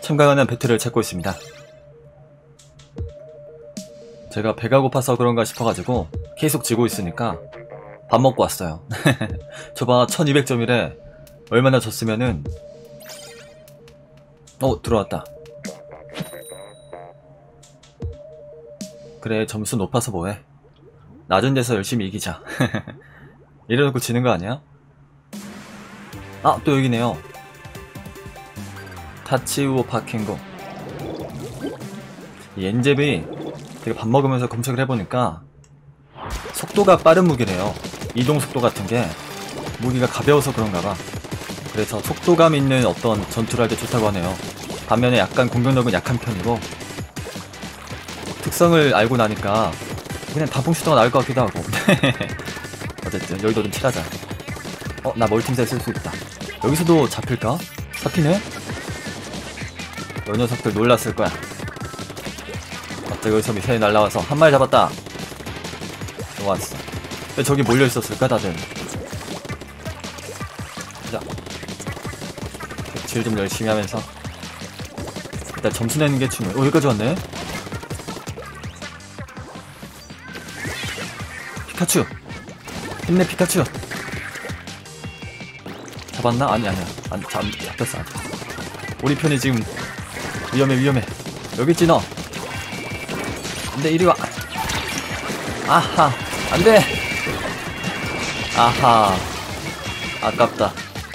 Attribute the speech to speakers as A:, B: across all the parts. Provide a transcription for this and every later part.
A: 참가하는 배틀을 찾고 있습니다. 제가 배가 고파서 그런가 싶어가지고 계속 지고 있으니까 밥 먹고 왔어요. 저봐 1200점이래. 얼마나 졌으면은 들어왔다. 그래, 점수 높아서 뭐해. 낮은 데서 열심히 이기자. 이래놓고 지는 거 아니야? 또 여기네요. 타치우오 파켄고. 이 엔잽이 되게 밥 먹으면서 검색을 해보니까 속도가 빠른 무기래요. 이동 속도 같은 게 무기가 가벼워서 그런가봐. 그래서 속도감 있는 어떤 전투를 할 때 좋다고 하네요. 반면에 약간 공격력은 약한 편이고, 특성을 알고 나니까 그냥 단풍슈터가 나을 것 같기도 하고. 어쨌든 여기도 좀 칠하자. 나 멀티미사일 쓸 수 있다. 여기서도 잡힐까? 잡히네? 이 녀석들 놀랐을 거야. 갑자기 여기서 미사일이 날라와서 한 마리 잡았다. 좋았어. 왜 저기 몰려있었을까 다들. 자, 질 좀 열심히 하면서 일단 점수 내는 게 중요해. 여기까지 왔네. 피카츄! 힘내 피카츄! 잡았나? 아니야. 잡혔어. 우리 편이 지금 위험해. 여기 있지 너. 안돼, 이리와. 아하, 안돼. 아하, 아깝다.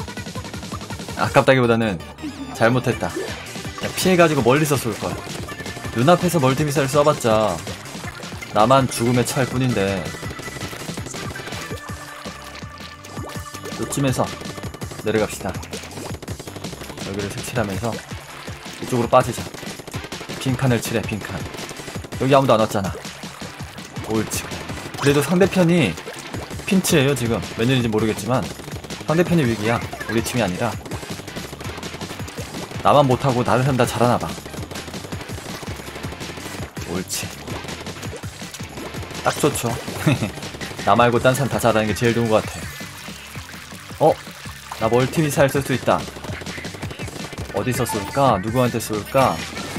A: 아깝다기보다는 잘못했다. 피해가지고 멀리서 쏠걸. 눈앞에서 멀티미사일 쏴봤자 나만 죽음에 처할 뿐인데. 이쯤에서 내려갑시다. 여기를 색칠하면서 이쪽으로 빠지자. 빈칸을 칠해, 빈칸. 여기 아무도 안 왔잖아. 옳지. 그래도 상대편이 핀치예요 지금. 웬일인지 모르겠지만 상대편이 위기야. 우리 팀이 아니라. 나만 못하고 다른 사람 다 잘하나봐. 옳지. 딱 좋죠. 나 말고 딴 사람 다 잘하는 게 제일 좋은 것 같아. 나 멀티미사일 쓸 수 있다. 어디서 쏠까? 누구한테 쏠까?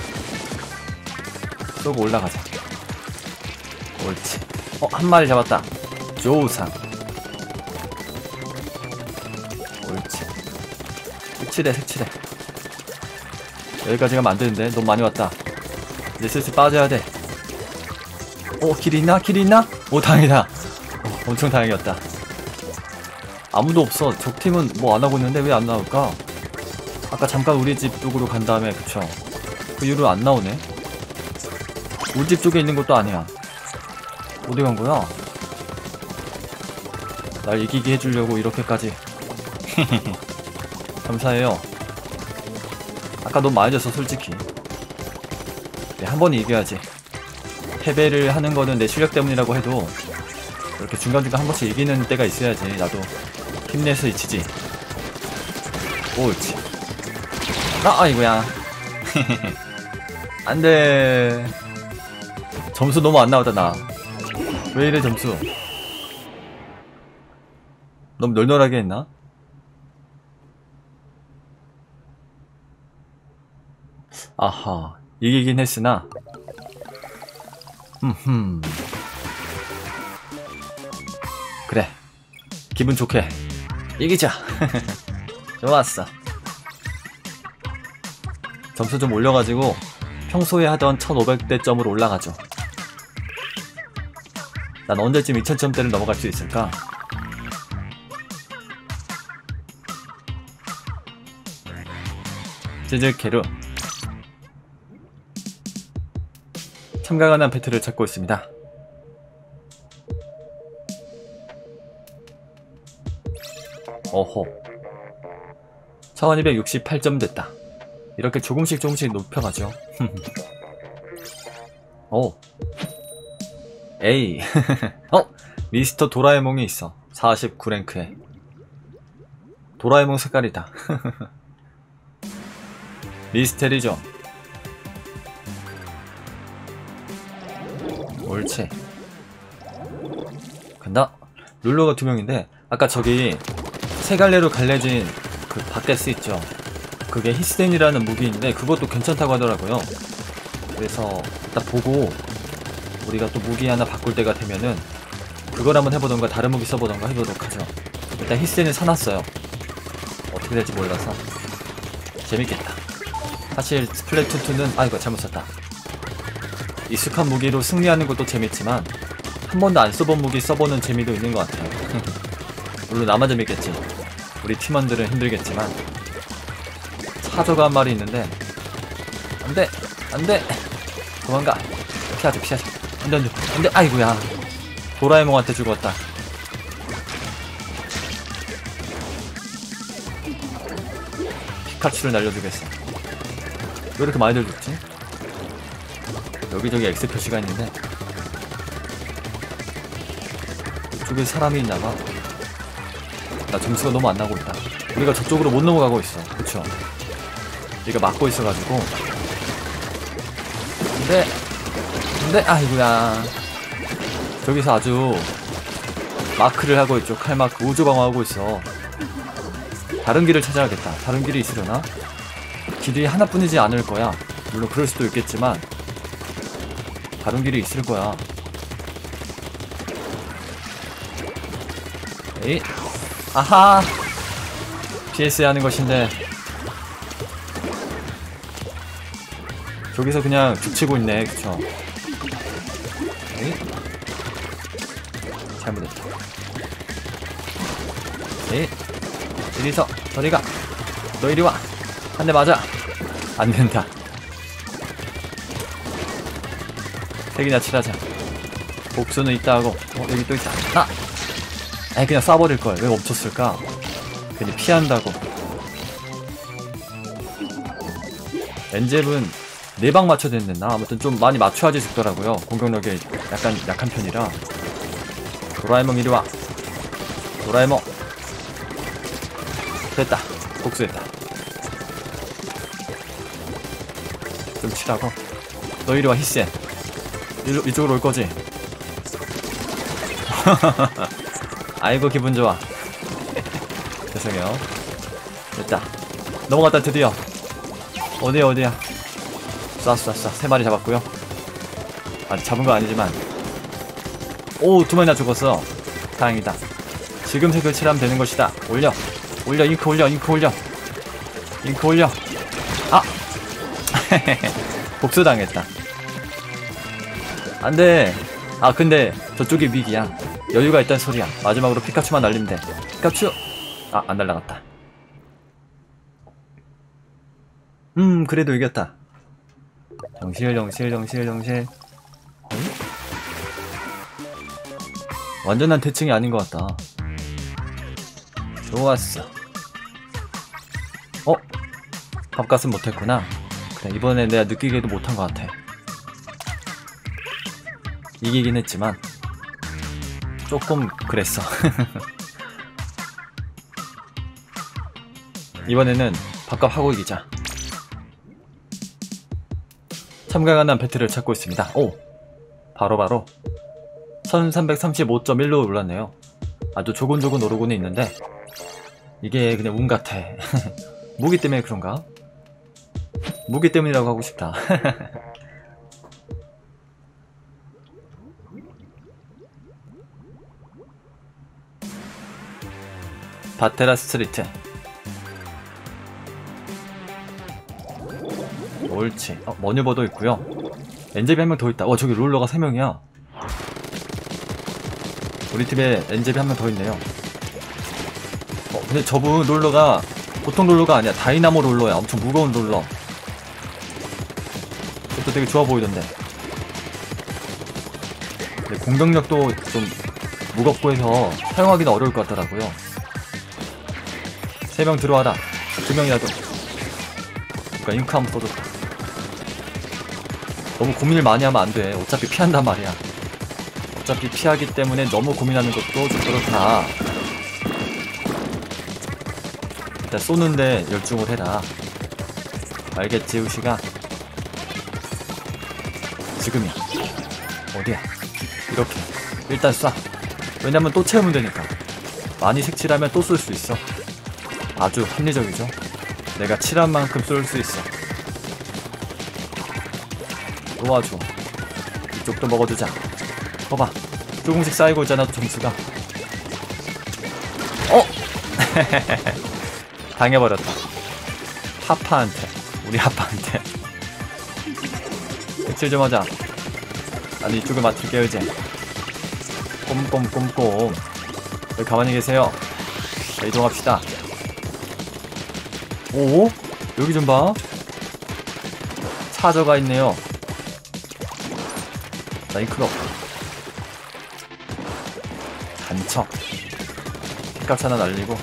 A: 쏘고 올라가자. 옳지. 한 마리 잡았다. 조우상. 옳지. 색칠해. 여기까지 가면 안 되는데. 너무 많이 왔다. 이제 슬슬 빠져야 돼. 길이 있나? 다행이다. 엄청 다행이었다. 아무도 없어. 적팀은 뭐 안하고 있는데 왜 안 나올까? 아까 잠깐 우리 집 쪽으로 간 다음에, 그쵸? 그 이후로 안 나오네? 우리 집 쪽에 있는 것도 아니야. 어디 간 거야? 날 이기게 해주려고 이렇게까지. 감사해요. 아까 너무 많이 졌어, 솔직히. 한 번 이겨야지. 패배를 하는 거는 내 실력 때문이라고 해도 이렇게 중간중간 한 번씩 이기는 때가 있어야지. 나도 힘내서 이치지. 옳지. 아이고야. 안돼. 점수 너무 안 나오다 나. 왜 이래 점수. 너무 널널하게 했나? 아하, 이기긴 했으나 그래, 기분 좋게 이기자. 좋았어. 점수 좀 올려가지고 평소에 하던 1500대 점으로 올라가죠. 난 언제쯤 2000점대를 넘어갈 수 있을까? 제즈케루. 참가 가능한 배틀을 찾고 있습니다. 어호, 1268점 됐다. 이렇게 조금씩 높여가죠. 에이. 미스터 도라에몽이 있어. 49랭크에 도라에몽 색깔이다. 미스테리죠. 옳지. 간다. 룰러가 2명인데 아까 저기 세 갈래로 갈래진 그 바게스 있죠. 그게 히스텐이라는 무기인데 그것도 괜찮다고 하더라고요. 그래서 일단 보고 우리가 또 무기 하나 바꿀 때가 되면은 그걸 한번 해보던가 다른 무기 써보던가 해보도록 하죠. 일단 히스텐을 사놨어요. 어떻게 될지 몰라서 재밌겠다. 사실 스플래툰2는 이거 잘못 샀다. 익숙한 무기로 승리하는 것도 재밌지만 한 번도 안 써본 무기 써보는 재미도 있는 것 같아요. 물론 나만 재밌겠지. 우리 팀원들은 힘들겠지만. 차저가 한 마리 있는데 안돼 안돼 도망가. 피하자 피하자. 안돼 안돼 안돼. 아이고야, 도라에몽한테 죽었다. 피카츄를 날려주겠어. 왜 이렇게 많이들 죽지? 여기저기 X 표시가 있는데 이쪽에 사람이 있나봐. 나 점수가 너무 안 나고 있다. 우리가 저쪽으로 못 넘어가고 있어. 그쵸? 얘가 막고 있어가지고. 근데 아이고야, 저기서 아주 마크를 하고 있죠. 칼마크 우주방어하고 있어. 다른 길을 찾아야겠다. 다른 길이 있으려나? 길이 하나뿐이지 않을 거야. 물론 그럴 수도 있겠지만 다른 길이 있을 거야. 에이, 아하, PS해야 하는 것인데 저기서 그냥 죽치고 있네. 그쵸? 에이, 잘못했다. 에이, 이리서 저리가. 너 이리와. 한 대 맞아. 안된다. 핵이나 칠하자. 복수는 있다 하고. 여기 또 있다. 아니 그냥 쏴버릴걸. 왜 멈췄을까? 괜히 피한다고. 엔젤은 4방 맞춰야 됐나? 아무튼 좀 많이 맞춰야지 죽더라고요. 공격력이 약간 약한 편이라. 도라에몽 이리와. 도라에몽. 됐다. 복수했다. 좀 치라고. 너 이리와 히센. 이쪽으로 올거지? 아이고 기분 좋아. 죄송해요. 됐다. 넘어갔다 드디어. 어디야. 쐈어. 3마리 잡았고요. 아직 잡은 거 아니지만. 오, 2마리나 죽었어. 다행이다. 지금 색을 칠하면 되는 것이다. 올려. 잉크 올려. 아! 복수당했다. 안돼. 근데 저쪽이 위기야. 여유가 있단 소리야. 마지막으로 피카츄만 날리면 돼. 피카츄! 안 날라갔다. 그래도 이겼다. 정실. 완전한 대칭이 아닌 것 같다. 좋았어. 밥값은 못했구나. 그래, 이번에 내가 느끼기에도 못한 것 같아. 이기긴 했지만 조금 그랬어. 이번에는 밥값 하고 이기자. 참가 가능한 배틀을 찾고 있습니다. 오! 바로 1335.1로 올랐네요. 아주 조곤조곤 오르고는 있는데 이게 그냥 운 같아. 무기 때문에 그런가? 무기 때문이라고 하고 싶다. 바테라 스트리트. 옳지. 머뉴버도 있고요. 엔젤이 한 명 더 있다. 저기 롤러가 3명이야. 우리 팀에 엔젤이 한 명 더 있네요. 근데 저분 롤러가 보통 롤러가 아니야. 다이나모 롤러야. 엄청 무거운 롤러. 그것도 되게 좋아 보이던데. 근데 공격력도 좀 무겁고 해서 사용하기는 어려울 것 같더라고요. 3명 들어와라. 2명이라도. 그러니까 잉크 한번 써줬다. 너무 고민을 많이 하면 안 돼. 어차피 피한단 말이야. 어차피 피하기 때문에 너무 고민하는 것도 좀 그렇다. 일단 쏘는데 열중을 해라. 알겠지, 우시가? 지금이야. 어디야? 이렇게. 일단 쏴. 왜냐면 또 채우면 되니까. 많이 색칠하면 또 쏠 수 있어. 아주 합리적이죠. 내가 칠한 만큼 쏠 수 있어. 놓아줘. 이쪽도 먹어주자. 봐봐, 조금씩 쌓이고 있잖아 점수가. 당해버렸다. 하파한테, 우리 하파한테. 칠 좀 하자. 아니 이쪽을 맡을게요 이제. 꼼꼼꼼꼼. 여기 가만히 계세요. 자, 이동합시다. 오? 여기 좀 봐. 차저가 있네요. 나이클럽. 간척. 킥값 하나 날리고.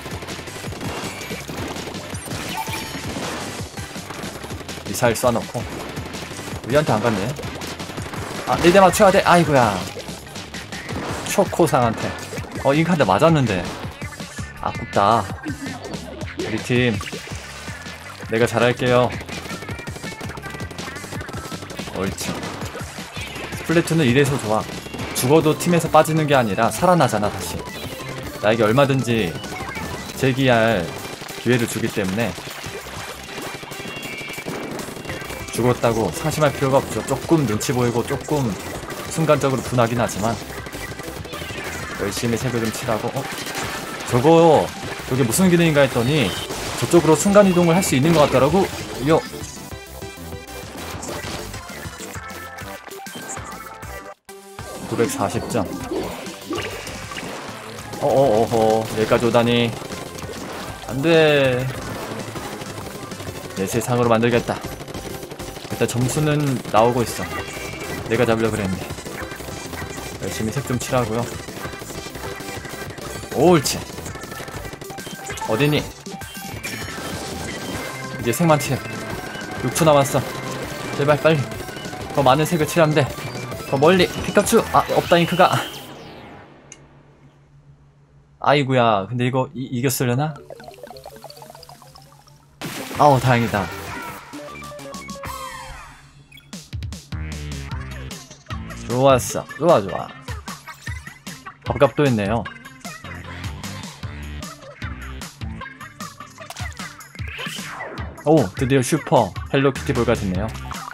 A: 미사일 쏴놓고. 우리한테 안 갔네. 아, 4대 맞춰야 돼. 아이고야. 초코상한테. 잉크한테 맞았는데. 아깝다. 우리 팀. 내가 잘할게요. 옳지. 스플래툰은 이래서 좋아. 죽어도 팀에서 빠지는 게 아니라 살아나잖아 다시. 나에게 얼마든지 재기할 기회를 주기 때문에 죽었다고 상심할 필요가 없죠. 조금 눈치 보이고 조금 순간적으로 분하긴 하지만 열심히 색을 좀 칠하고. 저게 무슨 기능인가 했더니 저쪽으로 순간이동을 할 수 있는 것 같더라고. 940점. 어허, 여기까지 오다니. 안돼. 내 세상으로 만들겠다. 일단 점수는 나오고 있어. 내가 잡으려고 그랬는데. 열심히 색 좀 칠하고요. 옳지. 어디니? 이제 색만 칠. 6초 남았어. 제발 빨리. 더 많은 색을 칠하면 돼. 더 멀리. 피카츄. 아, 없다 잉크가. 아이구야. 근데 이거 이겼으려나? 아우 다행이다. 좋았어. 좋아. 밥값도 했네요. 오, 드디어 슈퍼 헬로키티 볼가 됐네요.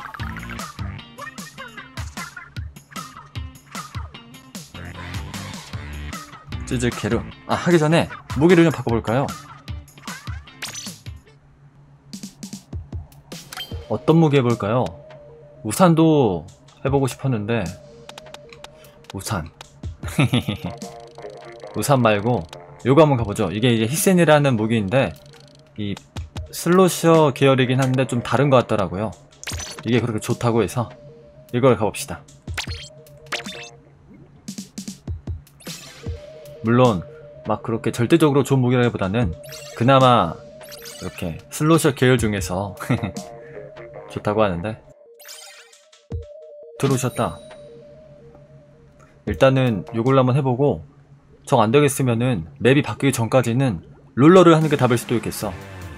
A: 쯔즈케루. 아, 하기 전에 무기를 좀 바꿔볼까요? 어떤 무기 해볼까요? 우산도 해보고 싶었는데 우산 우산 말고 요거 한번 가보죠. 이게 히센이라는 무기인데 이 슬로셔 계열이긴 한데 좀 다른 것 같더라고요. 이게 그렇게 좋다고 해서 이걸 가봅시다. 물론 막 그렇게 절대적으로 좋은 무기라기보다는 그나마 이렇게 슬로셔 계열 중에서 좋다고 하는데. 들어오셨다. 일단은 요걸로 한번 해보고 정 안되겠으면은 맵이 바뀌기 전까지는 롤러를 하는 게 답일 수도 있겠어.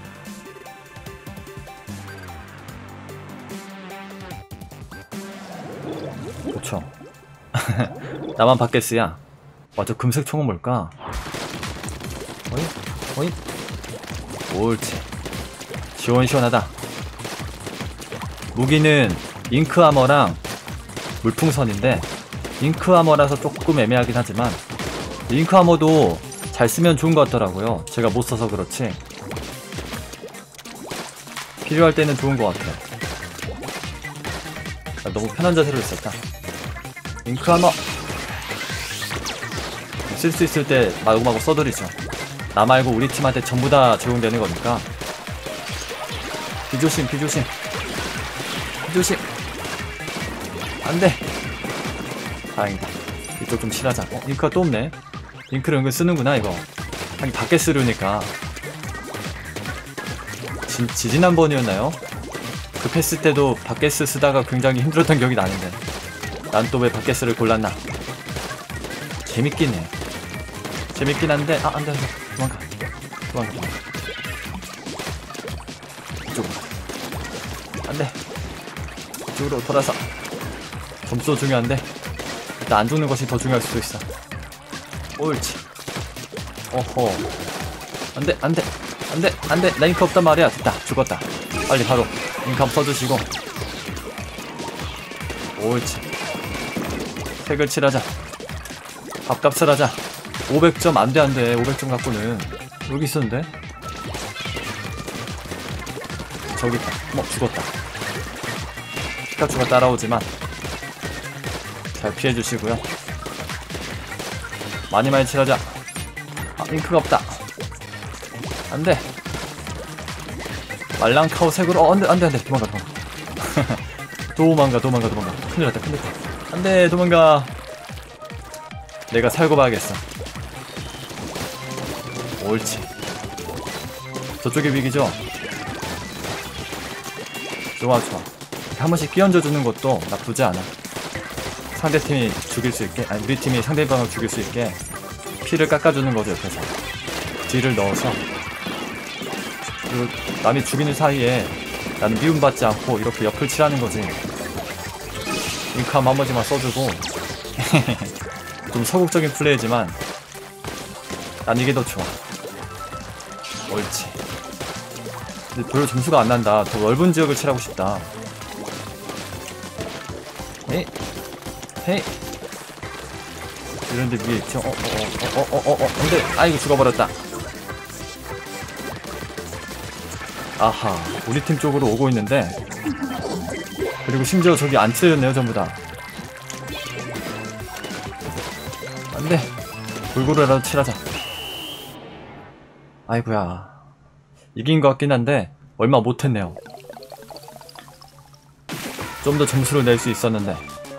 A: 그쵸. 나만 바켓스야. 와, 저 금색 총은 뭘까? 어이? 옳지. 시원시원하다. 무기는 잉크 아머랑 물풍선인데 잉크 아머라서 조금 애매하긴 하지만 잉크 아머도 잘 쓰면 좋은 것 같더라고요. 제가 못 써서 그렇지 필요할 때는 좋은 것 같아요. 너무 편한 자세로 있었다. 잉크 아머 쓸 수 있을 때 마구마구 써드리죠. 나 말고 우리 팀한테 전부 다 적용되는 거니까. 비조심. 안돼. 다행이다. 이쪽 좀 칠하자. 잉크가 또 없네. 잉크를 은근 쓰는구나 이거. 하긴 밖에 쓰려니까. 지난번이었나요? 그 패스 때도 밖에스 쓰다가 굉장히 힘들었던 기억이 나는데 난 또 왜 밖에스를 골랐나. 재밌긴 해. 재밌긴 한데. 아, 안돼. 도망가. 이쪽으로 안돼. 이쪽으로 돌아서. 점수도 중요한데 일단 안 죽는 것이 더 중요할 수도 있어. 옳지. 어허. 안돼. 안돼 안돼 나 잉크 없단 말이야. 됐다 죽었다. 빨리 바로 잉크 한번 써주시고. 옳지. 색을 칠하자. 밥값을 하자. 500점 안돼 안돼 500점 갖고는. 여기 있었는데 저기 있다. 죽었다. 피카츄가 따라오지만 잘 피해주시고요. 많이 칠하자. 아 잉크가 없다. 안돼. 말랑카오 색으로 안돼 도망가 도망가 큰일 났다 안돼 도망가. 내가 살고 봐야겠어. 옳지. 저쪽이 위기죠. 좋아 한 번씩 끼얹어주는 것도 나쁘지 않아. 상대팀이 죽일 수 있게, 아니 우리 팀이 상대방을 죽일 수 있게 피를 깎아주는 거죠. 옆에서 딜을 넣어서. 그리고 남이 죽이는 사이에 나는 미움받지 않고 이렇게 옆을 칠하는 거지. 잉크 한 번씩만 써주고. 좀 서국적인 플레이지만 난 이게 더 좋아. 옳지. 근데 별로 점수가 안 난다. 더 넓은 지역을 칠하고 싶다. 헤이 이런데 위에 있죠. 근데 아이고 죽어버렸다. 아하 우리 팀 쪽으로 오고 있는데, 그리고 심지어 저기 안 칠해졌네요 전부다. 안돼 골고루라도 칠하자. 아이고야 이긴 것 같긴 한데 얼마 못했네요. 좀 더 점수를 낼 수 있었는데.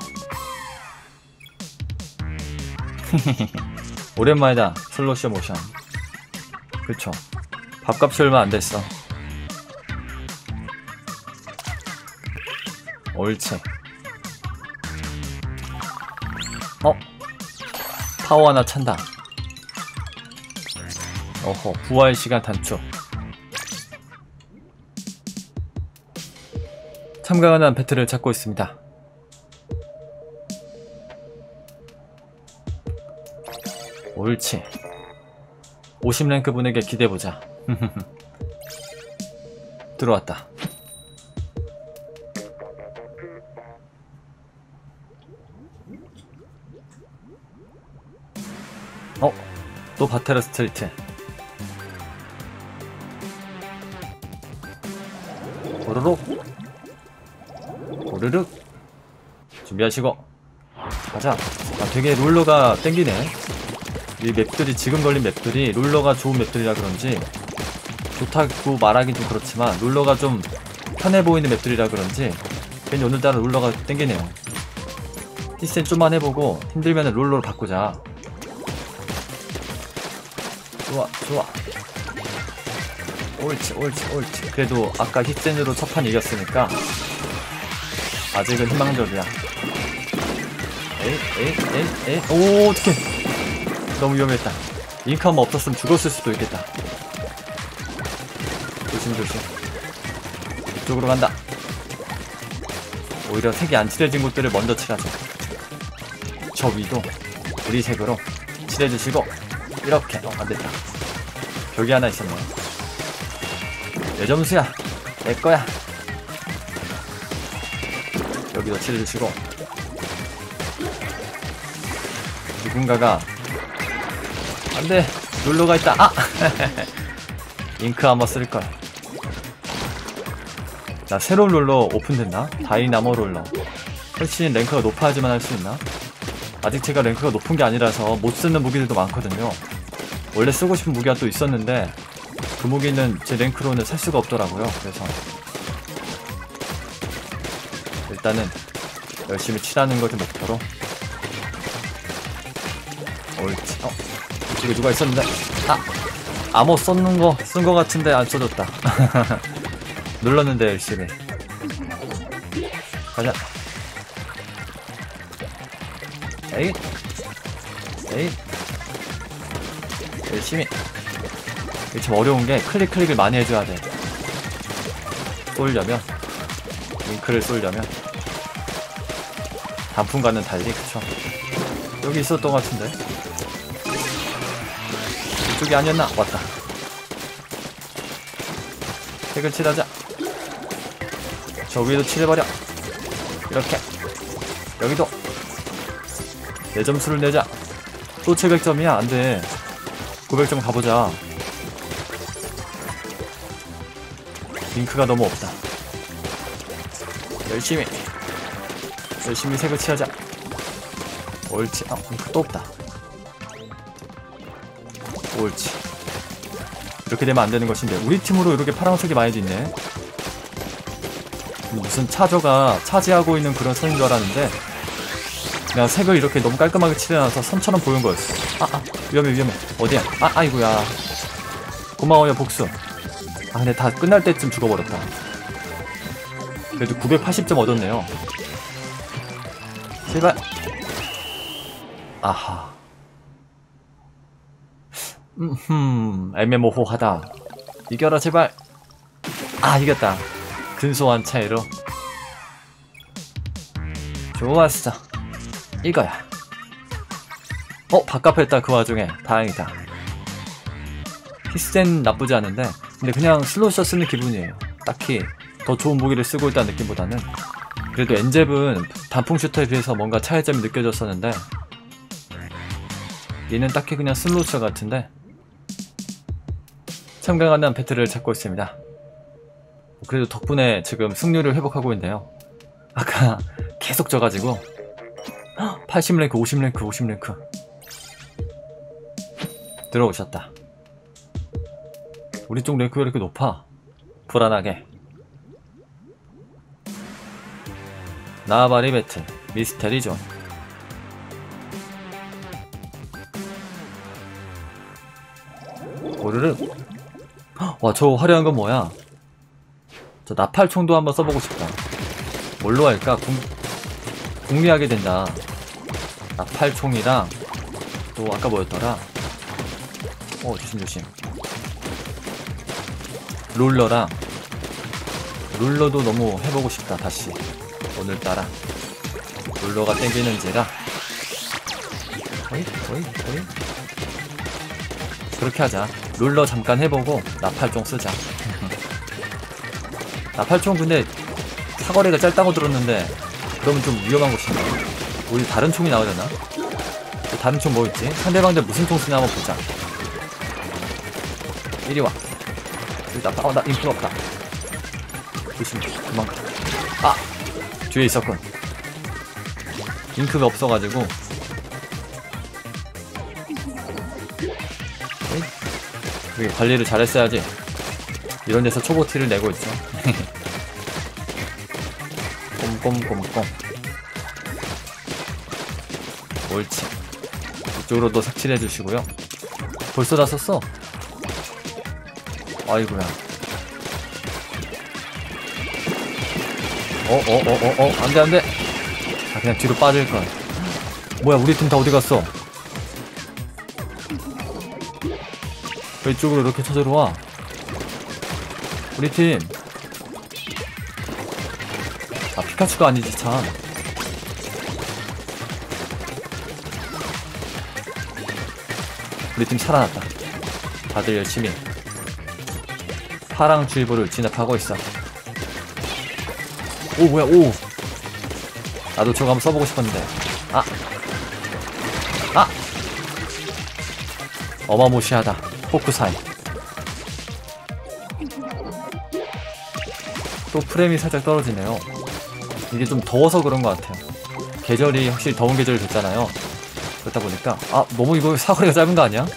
A: 오랜만이다 슬로시 모션. 그쵸 밥값이 얼마 안됐어. 옳지. 파워 하나 찬다. 어허 부활 시간 단축. 참가 가능한 배틀을 찾고 있습니다. 옳지. 50랭크 분에게 기대보자. 들어왔다. 또 바테라 스트리트. 오르륵 오르륵 준비하시고 가자. 되게 룰러가 땡기네. 이 맵들이, 지금 걸린 맵들이 룰러가 좋은 맵들이라 그런지, 좋다고 말하긴 좀 그렇지만 룰러가 좀 편해 보이는 맵들이라 그런지 괜히 오늘따라 룰러가 땡기네요. 히센 좀만 해보고 힘들면 룰러로 바꾸자. 좋아 옳지. 그래도 아까 히센으로 첫판 이겼으니까 아직은 희망적이야. 에이 오 어떡해. 너무 위험했다. 잉크 한번 없었으면 죽었을 수도 있겠다. 조심. 이쪽으로 간다. 오히려 색이 안 칠해진 곳들을 먼저 칠하자. 저 위도 우리 색으로 칠해주시고. 이렇게. 안됐다. 벽이 하나 있었네. 내 점수야. 내 거야. 여기도 칠해주시고. 누군가가 안돼 룰러가 있다. 잉크 한번 쓸걸. 나 새로운 룰러 오픈됐나? 다이나모 룰러. 훨씬 랭크가 높아야지만 할 수 있나? 아직 제가 랭크가 높은 게 아니라서 못 쓰는 무기들도 많거든요. 원래 쓰고 싶은 무기가 또 있었는데 그 무기는 제 랭크로는 살 수가 없더라고요. 그래서 일단은 열심히 칠하는 것을 목표로. 옳지. 이쪽에 누가 있었는데. 암호 쓴 거 같은데 안 써줬다. 눌렀는데 열심히 가자. 에잇 열심히. 이게 참 어려운게 클릭을 많이 해줘야 돼. 쏠려면, 링크를 쏠려면. 단풍과는 달리. 그쵸. 여기 있었던 것 같은데 이쪽이 아니었나? 왔다. 색을 칠하자. 저 위에도 칠해버려. 이렇게. 여기도 내 점수를 내자. 또 700점이야. 안돼. 900점 가보자. 잉크가 너무 없다. 열심히 색을 칠하자. 옳지. 아, 잉크 또 없다. 옳지. 이렇게 되면 안 되는 것인데 우리 팀으로 이렇게 파란색이 많이 있네. 무슨 차저가 차지하고 있는 그런 선인 줄 알았는데 그냥 색을 이렇게 너무 깔끔하게 칠해놔서 선처럼 보인 거였어. 위험해. 어디야? 아이고야. 고마워요 복수. 근데 다 끝날 때쯤 죽어버렸다. 그래도 980점 얻었네요. 제발. 아하. 애매모호하다. 이겨라 제발. 이겼다. 근소한 차이로. 좋았어. 이거야. 바깥에 했다. 그 와중에 다행이다. 히스텐 나쁘지 않은데 근데 그냥 슬롯샷 쓰는 기분이에요. 딱히 더 좋은 무기를 쓰고 있다는 느낌보다는. 그래도 엔잽은 단풍 슈터에 비해서 뭔가 차이점이 느껴졌었는데 얘는 딱히 그냥 슬롯샷 같은데 참 강한 배틀을 찾고 있습니다. 그래도 덕분에 지금 승률을 회복하고 있는데요. 아까 계속 져가지고 80랭크 50랭크 들어오셨다. 우리 쪽 랭크가 이렇게 높아. 불안하게. 나바리 배틀 미스테리 존. 오르르. 와, 저 화려한 건 뭐야? 저 나팔총도 한번 써보고 싶다. 뭘로 할까? 궁리하게 된다. 나팔총이랑 또 아까 뭐였더라? 조심. 룰러도 너무 해보고 싶다. 다시 오늘따라 룰러가 땡기는지라. 어이. 그렇게 하자. 룰러 잠깐 해보고 나팔총 쓰자. 나팔총 근데 사거리가 짧다고 들었는데 그러면 좀 위험한 곳인데. 우리 다른 총이 나오려나? 다른 총 뭐 있지? 상대방들 무슨 총 쓰나 한번 보자. 이리 와. 나 인프가 없다. 조심. 도망가. 뒤에 있었군. 잉크가 없어가지고. 여기 관리를 잘했어야지. 이런 데서 초보티를 내고 있어. 꼼꼼. 옳지. 이쪽으로도 색칠해 주시고요. 벌써 다 썼어. 아이고야. 안돼. 그냥 뒤로 빠질걸. 뭐야, 우리 팀 다 어디 갔어? 왜 이쪽으로 이렇게 쳐들어와? 우리 팀. 피카츄가 아니지 참. 우리 팀 살아났다. 다들 열심히 파랑 주의보를 진압하고 있어. 뭐야. 나도 저거 한번 써보고 싶었는데. 어마무시하다. 포크사이. 또 프레임이 살짝 떨어지네요. 이게 좀 더워서 그런 것 같아요. 계절이 확실히 더운 계절이 됐잖아요. 그렇다 보니까 너무 이거 사거리가 짧은 거 아니야?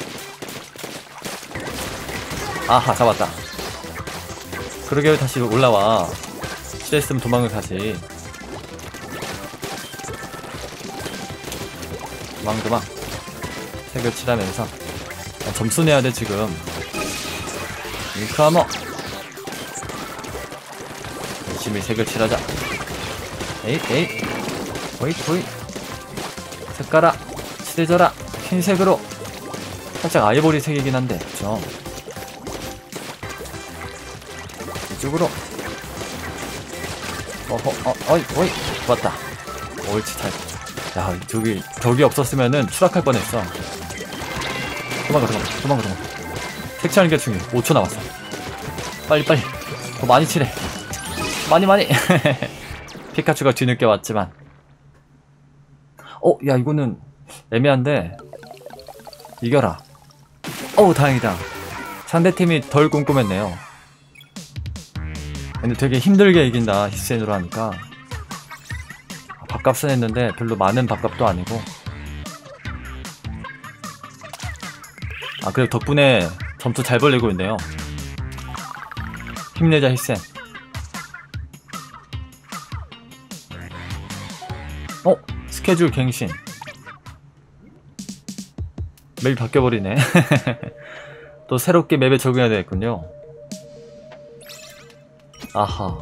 A: 잡았다. 그러게 왜 다시 올라와. 실했으면 도망을 가지. 도망. 색을 칠하면서 점수 내야 돼 지금. 잉크아머. 열심히 색을 칠하자. 에잇. 호잇. 색깔아. 칠해져라. 흰색으로. 살짝 아이보리 색이긴 한데, 그쵸? 이쪽으로. 어이. 좋았다. 옳지, 잘. 야, 저기, 벽이 없었으면은 추락할 뻔했어. 도망가. 색칠하는 게 중요해. 5초 남았어. 빨리 더 많이 칠해. 많이 피카츄가 뒤늦게 왔지만 야 이거는 애매한데 이겨라. 다행이다. 상대팀이 덜 꼼꼼했네요. 근데 되게 힘들게 이긴다. 히센으로 하니까. 밥값은 했는데 별로 많은 밥값도 아니고. 그래도 덕분에 점수 잘 벌리고 있네요. 힘내자 히센. 스케줄 갱신. 맵이 바뀌어버리네. 또 새롭게 맵에 적응해야 되겠군요. 아하.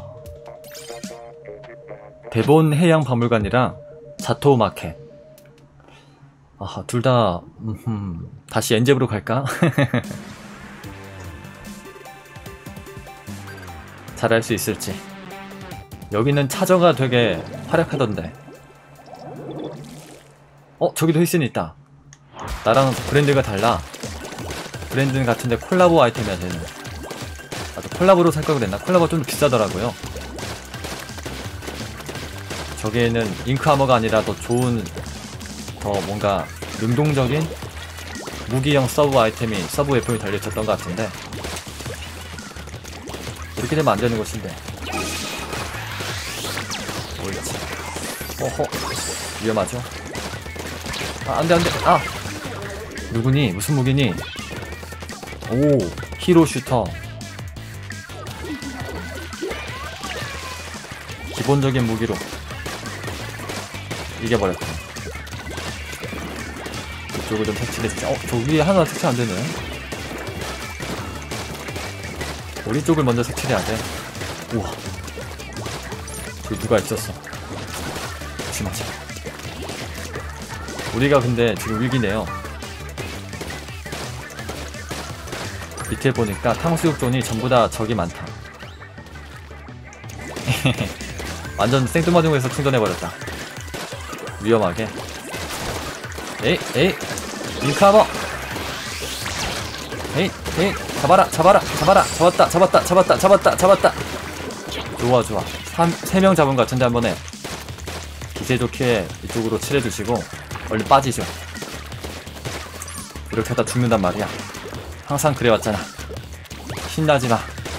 A: 대본 해양 박물관이랑 자토 마켓. 아하, 둘 다 다시 엔젤으로 갈까? 잘할 수 있을지. 여기는 차저가 되게 활약하던데. 저기도 히슨이 있다. 나랑 브랜드가 달라. 브랜드는 같은데 콜라보 아이템이야 쟤는. 콜라보로 살 걸 그랬나? 콜라보가 좀 더 비싸더라고요. 저기에는 잉크 아머가 아니라 더 좋은, 더 뭔가 능동적인 무기형 서브 아이템이, 서브 웨폰이 달려있었던 것 같은데 이렇게 되면 안 되는 것인데. 옳지. 위험하죠? 안돼. 누구니? 무슨 무기니? 히로 슈터. 기본적인 무기로 이겨버렸다. 이쪽을 좀 색칠했지. 저 위에 하나 색칠 안되네. 우리 쪽을 먼저 색칠해야 돼. 우와, 저기 누가 있었어. 조심하자. 우리가 근데 지금 위기네요. 밑에 보니까 탕수육 존이 전부 다 적이 많다. 완전 생뚱맞은거에서 충전해버렸다. 위험하게. 에이 잉크아머. 에이 잡았다. 좋아. 3명 잡은 것 같은데. 한 번에 기세 좋게 이쪽으로 칠해주시고 얼른 빠지죠. 이렇게 하다 죽는단 말이야. 항상 그래왔잖아. 신나지마.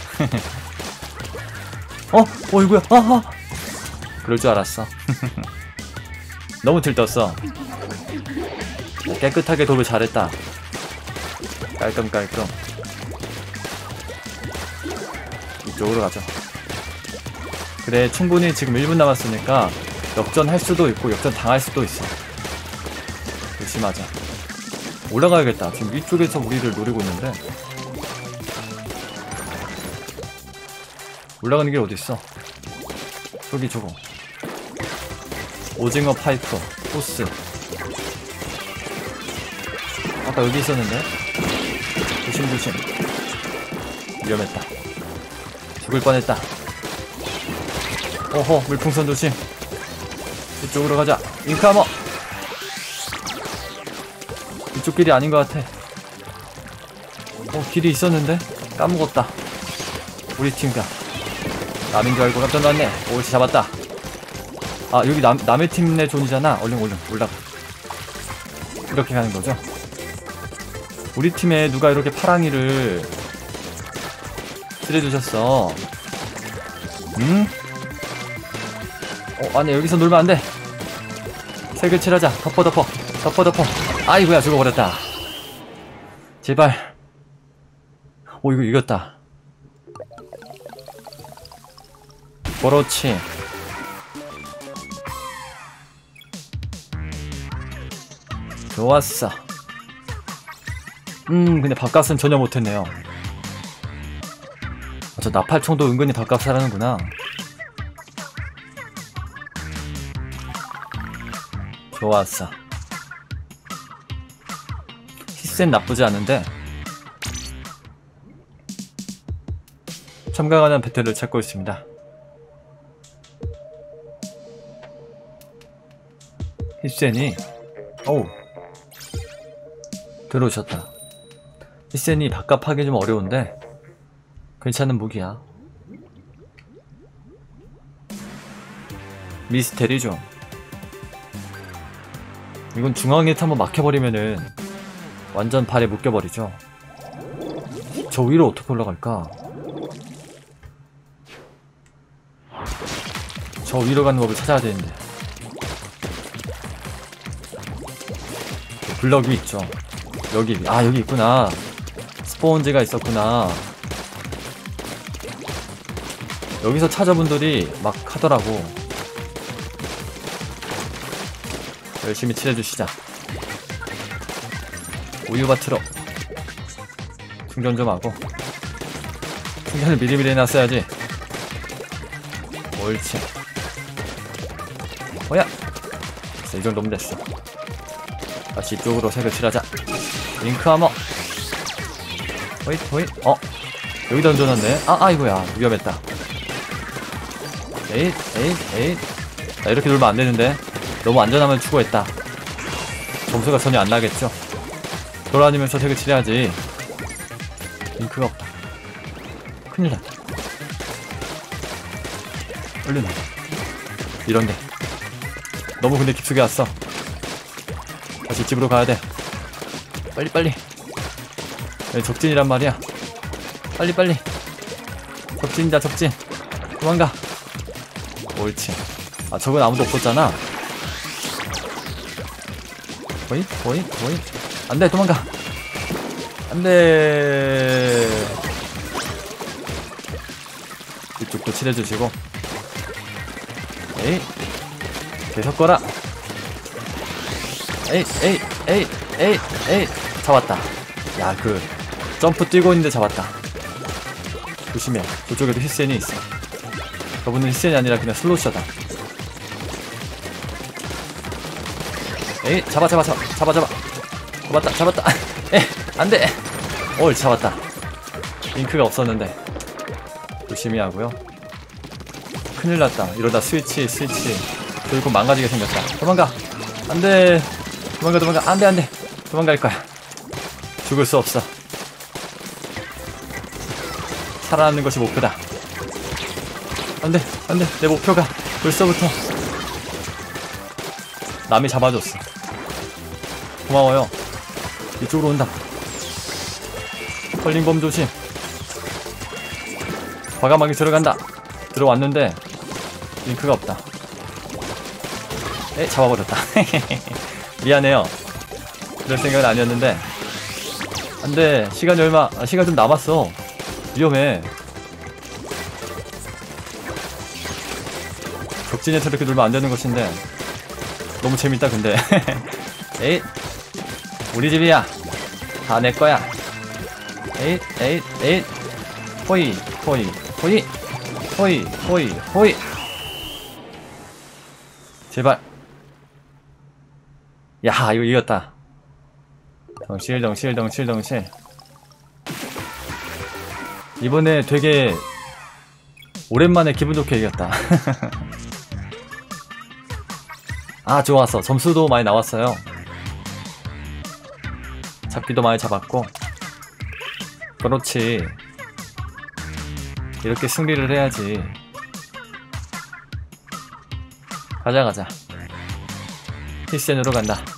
A: 이거야. 그럴 줄 알았어. 너무 들떴어. 깨끗하게 도를 잘했다. 깔끔. 이쪽으로 가죠. 그래, 충분히 지금 1분 남았으니까 역전할 수도 있고 역전 당할 수도 있어. 조심하자. 올라가야겠다. 지금 위쪽에서 우리를 노리고 있는데. 올라가는 게 어딨어. 저기 저거. 오징어 파이프 호스. 아까 여기 있었는데. 조심. 위험했다. 죽을 뻔했다. 물풍선 조심. 이쪽으로 가자. 잉크아머. 이쪽 길이 아닌 것 같아. 길이 있었는데 까먹었다. 우리 팀가 남인 줄 알고 깜짝 놀랐네. 옳지, 잡았다. 여기 남의 팀 내 존이잖아. 얼른 올라가. 이렇게 가는 거죠. 우리 팀에 누가 이렇게 파랑이를 칠해주셨어. 응? 아니, 여기서 놀면 안 돼. 색을 칠하자. 덮어. 아이고야, 죽어버렸다. 제발. 이거 이겼다. 그렇지. 좋았어. 근데 밥값은 전혀 못했네요. 저 나팔총도 은근히 밥값을 하는구나. 좋았어. 히센 나쁘지 않은데 참가 가는 배틀을 찾고 있습니다. 히센이 들어오셨다. 히센이 밥값하기 좀 어려운데 괜찮은 무기야. 미스테리죠. 이건 중앙에 한번 막혀버리면은 완전 발에 묶여버리죠. 저 위로 어떻게 올라갈까? 저 위로 가는 법을 찾아야 되는데. 블럭 위 있죠. 여기, 아 여기 있구나. 스포온지가 있었구나. 여기서 찾아분들이 막 하더라고. 열심히 칠해주시자. 우유바트로 충전 좀 하고. 충전을 미리미리 해놨어야지. 옳지. 뭐야? 이 정도면 됐어. 다시 이쪽으로 색을 칠하자. 잉크 아머. 호잇 호잇. 여기다 던져놨네. 아이고야 위험했다. 에잇 에잇 에잇. 나 이렇게 놀면 안되는데. 너무 안전하면 추구했다. 점수가 전혀 안 나겠죠. 돌아다니면서 색을 칠해야지. 잉크가 없다. 큰일 났다. 얼른 와. 이런데 너무 근데 깊숙이 왔어. 다시 집으로 가야돼. 빨리빨리. 적진이란 말이야. 빨리빨리. 적진이다 적진. 도망가. 옳지. 아 저건 아무도 없었잖아. 호잇 호잇 호잇. 안돼 도망가. 안돼. 이쪽도 칠해주시고. 에이 계속 거라. 에이 에이 에이 에이 에이. 잡았다. 야 그 점프 뛰고 있는데 잡았다. 조심해. 저쪽에도 히센이 있어. 저분은 히센이 아니라 그냥 슬로셔다. 에이 잡아 잡았다 에 안돼. 잡았다. 잉크가 없었는데. 조심히 하고요. 큰일났다. 이러다 스위치 결국 망가지게 생겼다. 도망가. 안돼. 도망가. 안돼. 도망갈거야. 죽을 수 없어. 살아남는 것이 목표다. 안돼. 내 목표가 벌써부터. 남이 잡아줬어. 고마워요. 이쪽으로 온다. 컬링범 조심. 과감하게 들어간다. 들어왔는데 링크가 없다. 잡아버렸다. 미안해요. 그럴 생각은 아니었는데. 안돼. 시간이 시간 좀 남았어. 위험해. 적진에서 이렇게 놀면 안 되는 것인데. 너무 재밌다 근데. 에잇. 우리 집이야. 다 내 거야. 에잇. 호이. 제발. 야 이거 이겼다. 덩실. 이번에 되게 오랜만에 기분 좋게 이겼다. 아 좋았어. 점수도 많이 나왔어요. 잡기도 많이 잡았고. 그렇지. 이렇게 승리를 해야지. 가자. 히센으로 간다.